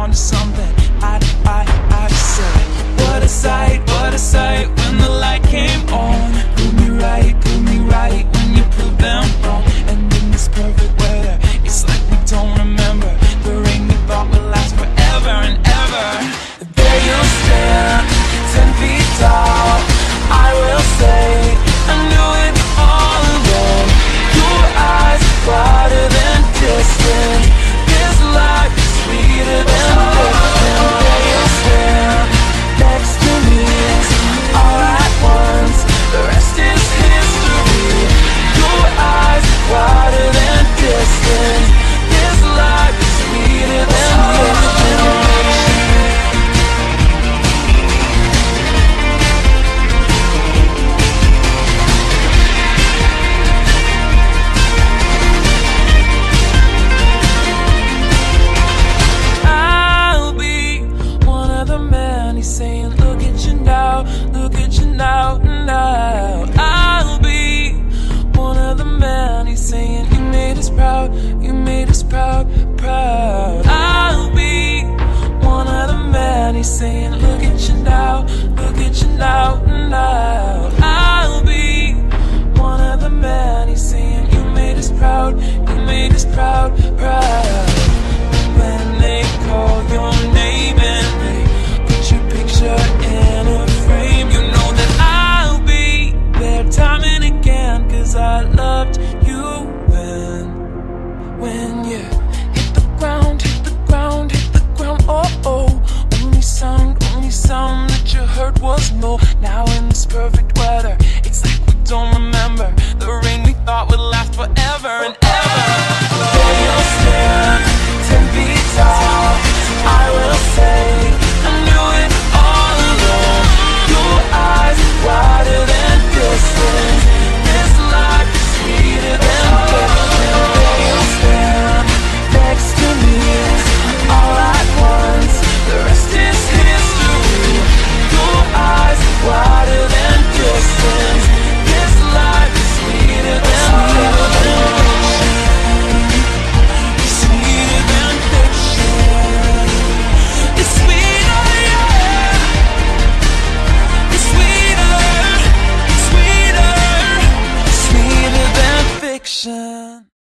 onto something. I just said, what a sight when the light came on. Prove me right when you prove them wrong. And in this perfect weather, it's like we don't remember the rain we thought would last forever and ever. There you stand, 10 feet tall. I will say, I knew it all along. Your eyes brighter than distance. This life is sweeter than living. There you stand, next to me, all at once. The rest is history. Your eyes brighter than distance. This life is sweeter than living. Saying, look at you now, now. I'll be one of the men. He's saying, you made us proud, proud. I'll be one of the men. He's saying, look at you now, now. I'll be one of the men. He's saying, you made us proud, proud.